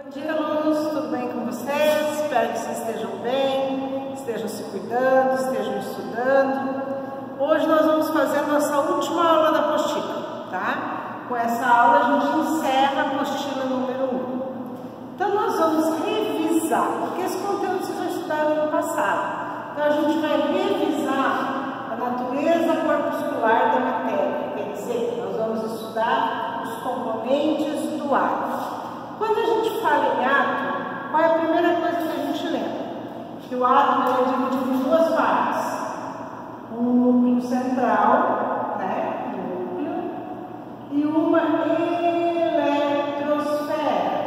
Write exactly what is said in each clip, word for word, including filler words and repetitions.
Bom dia, alunos, tudo bem com vocês? Espero que vocês estejam bem, estejam se cuidando, estejam estudando. Hoje nós vamos fazer a nossa última aula da apostila, tá? Com essa aula a gente encerra a apostila número um. Então nós vamos revisar, porque esse conteúdo vocês já estudaram no passado. Então a gente vai revisar a natureza corpuscular da matéria, quer dizer, nós vamos estudar os componentes do átomo. Quando a gente fala em átomo, qual é a primeira coisa que a gente lembra? Que o átomo é dividido em duas partes. Um núcleo central, né? Núcleo, e uma eletrosfera.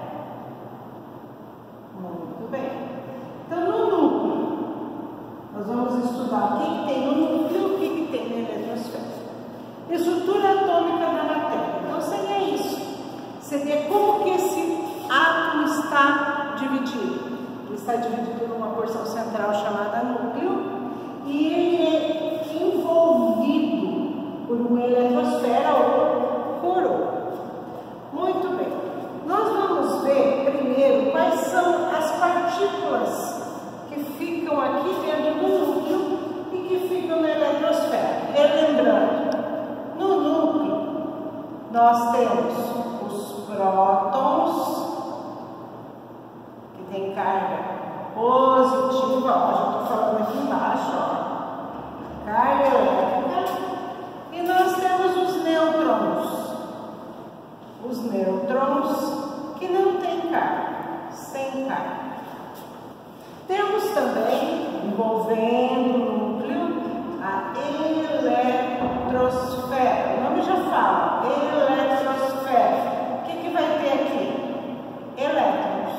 Muito bem. Então, no núcleo, nós vamos estudar o que, que tem no núcleo e o que, que tem na eletrosfera. Estrutura atômica da matéria. Então, seria isso. Seria como que esse átomo está dividido. Ele está dividido numa porção central chamada núcleo e ele é envolvido por uma eletrosfera ou coroa. Muito bem. Nós vamos ver primeiro quais são as partículas que ficam aqui dentro do núcleo e que ficam na eletrosfera. Relembrando, no núcleo nós temos os prótons, que tem carga positiva, ó, já estou falando aqui embaixo, ó, carga elétrica, e nós temos os nêutrons, os nêutrons que não têm carga, sem carga. Temos também, envolvendo o núcleo, a eletrosfera, o nome já fala, eletrosfera. Vai ter aqui elétrons,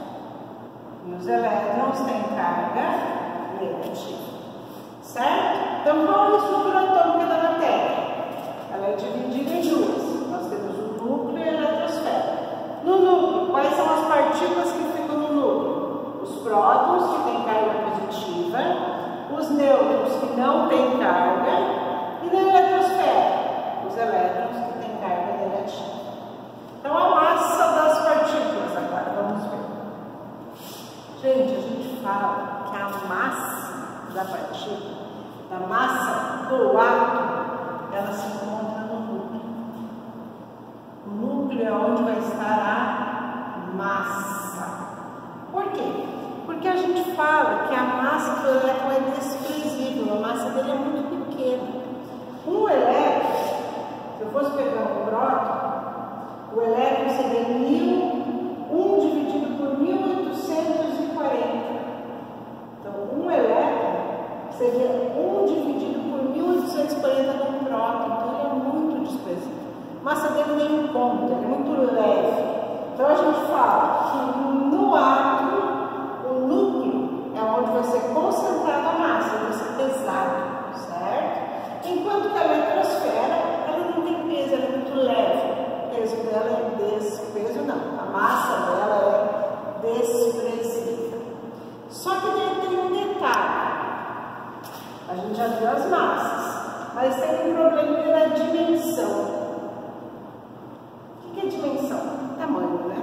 e os elétrons têm carga negativa, certo? Então, qual é a estrutura atômica da matéria? Ela é dividida em duas. Nós temos o núcleo e a eletrosfera. No núcleo, quais são as partículas que ficam no núcleo? Os prótons, que têm carga positiva, os nêutrons, que não têm carga, e na eletrosfera, os elétrons, que têm carga negativa. Então, a massa das partículas, agora vamos ver. Gente, a gente fala que a massa da partícula, da massa do átomo, ela se encontra no núcleo. O núcleo é onde vai estar a massa. Por quê? Porque a gente fala que a massa do elétron é desprezível, a massa dele é muito pequena. Um elétron, se eu fosse pegar um próton, o elétron seria um dividido por mil oitocentos e quarenta. Então, um elétron seria um dividido por mil oitocentos e quarenta de um próton. Então, ele é muito desprezível. A massa dele nem conta, ele é muito leve. Então, a gente fala que no átomo, o núcleo é onde vai ser concentrada a massa, vai ser pesado, certo? Enquanto que a eletrosfera, ela não tem peso, ela é muito leve. O peso dela é desse, peso não, a massa dela é desprezível. Só que tem um detalhe, a gente já viu as massas, mas tem um problema na dimensão. O que é dimensão? Tamanho, né?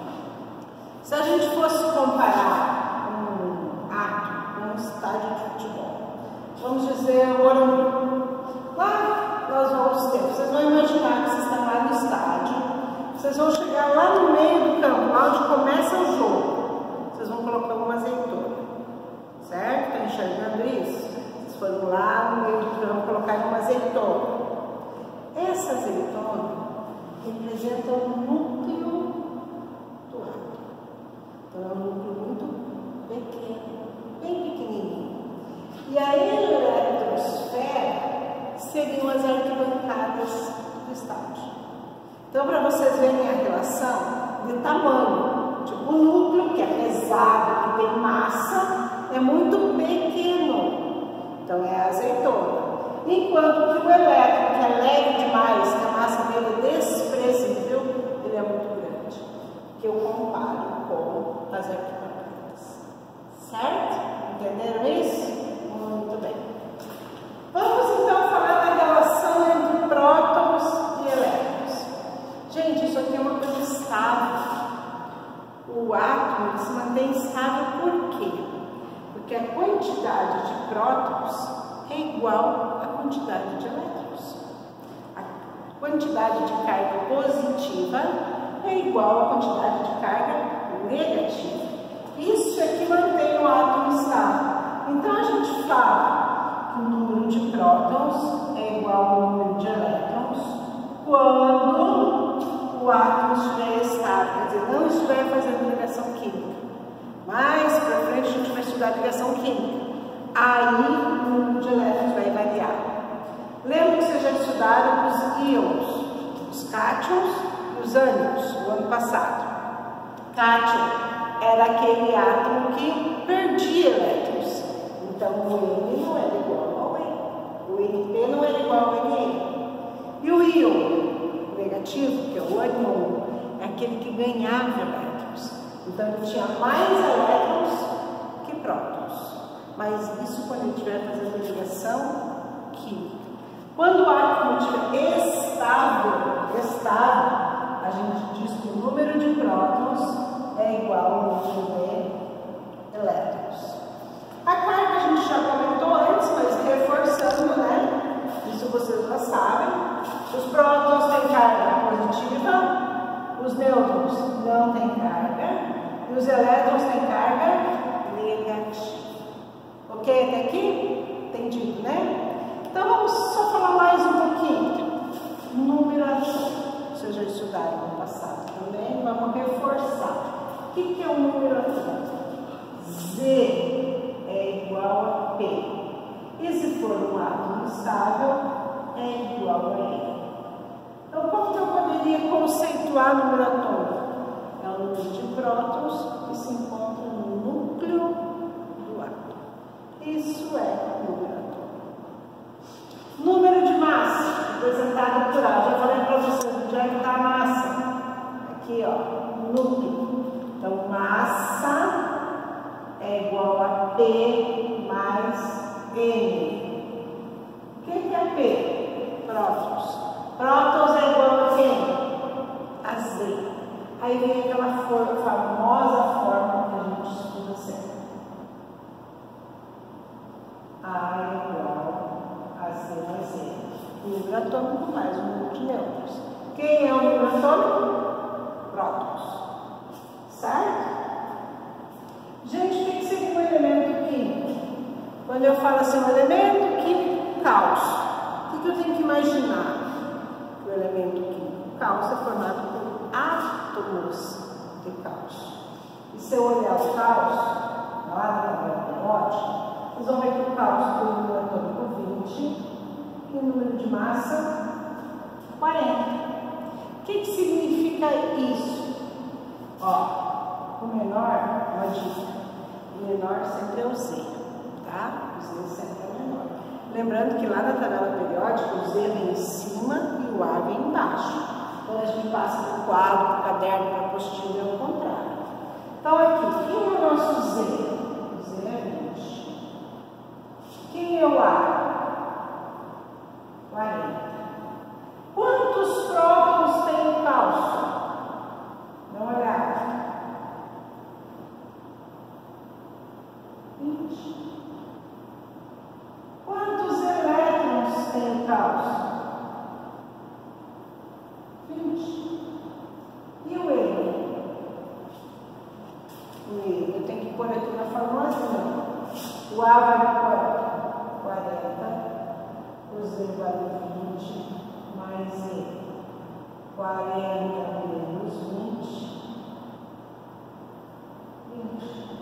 Se a gente fosse comparar um átomo com um estádio de futebol, vamos dizer o Morumbi, lá nós vamos ter, vocês vão imaginar que vocês estão lá no estádio, vocês vão chegar lá no meio do campo, lá onde começa o jogo, vocês vão colocar uma azeitona, certo? Está enxergando isso? Vocês foram lá no meio do campo colocar uma azeitona. Essa azeitona representa o núcleo do átomo. Então é um núcleo muito pequeno, bem pequenininho. E a eletrosfera seriam as arquibancadas do estádio. Então, para vocês verem a relação de tamanho, tipo, o núcleo, que é pesado, que tem massa, é muito pequeno. Então, é a azeitona. Enquanto que o elétron, que é leve demais, que a massa dele é desprezível, ele é muito grande. Que eu comparo com as arquibancadas. Certo? Entenderam isso? Muito bem. Vamos então falar da relação entre prótons e elétrons. Gente, isso aqui é uma coisa estável. o átomo ele se mantém estável por quê? Porque a quantidade de prótons é igual à quantidade de elétrons. A quantidade de carga positiva é igual à quantidade de carga negativa. Isso é que mantém o átomo estável. Então a gente fala que o número de prótons é igual ao número de elétrons quando o átomo estiver estável, quer dizer, não estiver fazendo ligação química. Mais para frente a gente vai estudar ligação química. Aí o número de elétrons vai variar. Lembra que vocês já estudaram os íons, os cátions e os ânions no ano passado. Cátion era aquele átomo que perdia elétrons. Então o N não era igual ao N, o N P não era igual ao N N. E o íon negativo, que é o ânion, é aquele que ganhava elétrons. Então ele tinha mais elétrons que prótons. Mas isso quando ele estiver fazendo ligação química. Quando o átomo estiver estável, estável, a gente diz que o número de prótons é igual ao número de elétrons. A carga a gente já comentou antes, mas reforçando, né? Isso vocês já sabem. Os prótons têm carga positiva, os nêutrons não têm carga e os elétrons têm carga negativa. Ok até aqui? Entendido, né? Então vamos só falar mais um pouquinho. Numeração. Vocês já estudaram no passado também, vamos reforçar. O que, que é o número atômico? Z é igual a P. E se for um átomo estável, é igual a N. Então, como que eu poderia conceituar número atômico? É o número de prótons que se encontra no núcleo do átomo. Isso é número atômico. Número de massa, representado por A. Já falei para vocês onde é que está a massa. Aqui, ó, núcleo. Então, massa é igual a P mais N. O que é P? Prótons. Prótons é igual a quem? A Z. Aí vem aquela forma, famosa forma que a gente estuda sempre. A é igual a Z mais N. Número atômico mais o número de nêutrons. Quem é o número atômico? Prótons. Certo? Gente, tem que ser um elemento químico. Quando eu falo assim, um elemento químico, cálcio. O que, que eu tenho que imaginar? O elemento químico cálcio é formado por átomos de cálcio. E se eu olhar o cálcio, lá na tabela periódica, vocês vão ver que o cálcio tem o número atômico vinte e o número de massa quarenta. O que, que significa isso? Ó, o menor, uma dica, o menor sempre é o Z, tá? O Z sempre é o menor. Lembrando que lá na tabela periódica o Z vem em cima e o A vem embaixo. Quando a gente passa do quadro, para o caderno, para a apostila, é o contrário. Então aqui, quem é o nosso Z? O Z é vinte. Quem é o A? quarenta. Quantos prótons tem o cálcio? Dá uma olhada. vinte. Quantos elétrons tem o cálcio? vinte. E o N? O N, eu tenho que pôr aqui na formulazinha. O A vale quanto? quarenta. O Z vale vinte. Mais E. quarenta menos vinte. vinte.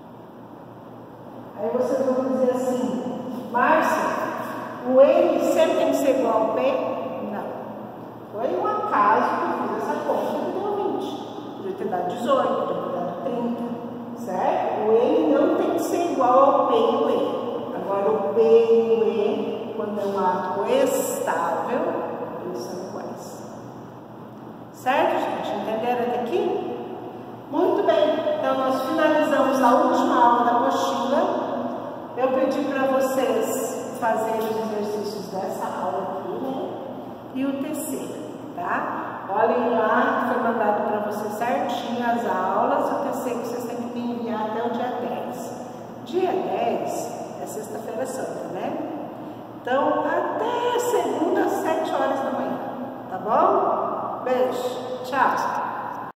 Aí vocês vão dizer assim, Márcia, o N sempre tem que ser igual ao P? Não. Foi um acaso que eu fiz essa conta que deu vinte. Podia ter dado dezoito, podia ter dado trinta, certo? O N não tem que ser igual ao P e o E. Agora o P e o E, quando é um átomo estável, eles são iguais. Certo, gente? Entenderam até aqui? Muito bem. Então, nós finalizamos a última aula da apostila. Eu pedi para vocês fazerem os exercícios dessa aula aqui, né? E o terceiro, tá? Olhem lá, foi mandado para vocês certinho as aulas, o terceiro. Dia dez é sexta-feira santa, né? Então, até segunda, às sete horas da manhã, tá bom? Beijo, tchau!